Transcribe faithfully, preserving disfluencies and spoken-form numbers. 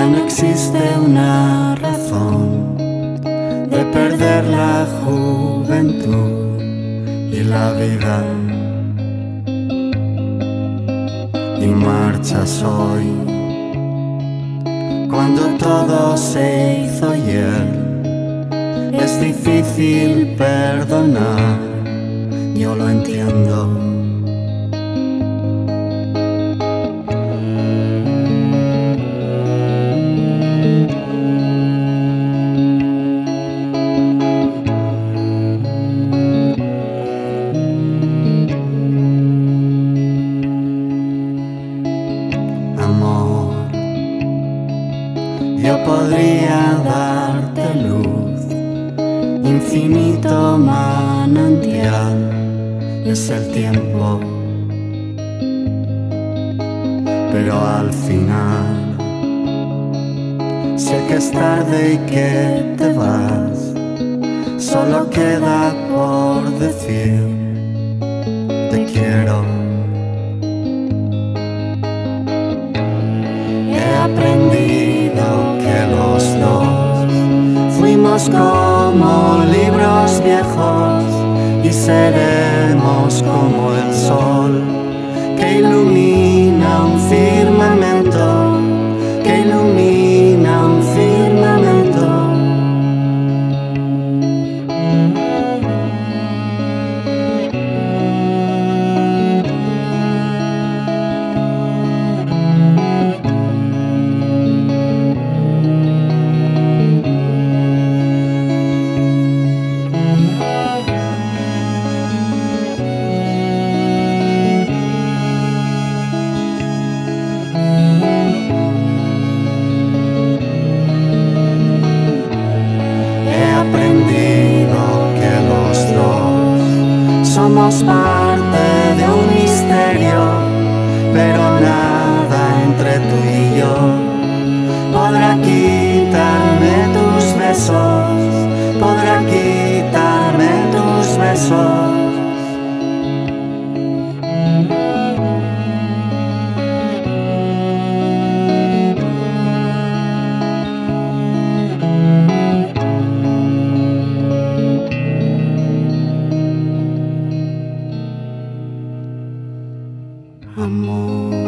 Ya no existe una razón de perder la juventud y la vida. Y marchas hoy cuando todo se hizo ayer. Es difícil perdonar, yo lo entiendo. Amor, yo podría darte luz, infinito manantial, es el tiempo, pero al final sé que es tarde y que te vas, solo queda por decir te quiero. He aprendido que los dos fuimos como libros viejos y seremos como el sol que ilumina un firmamento, que ilumina un firmamento. Somos parte de un misterio, pero nada entre tú y yo podrá quitarme tus besos, podrá quitarme tus besos. Amor.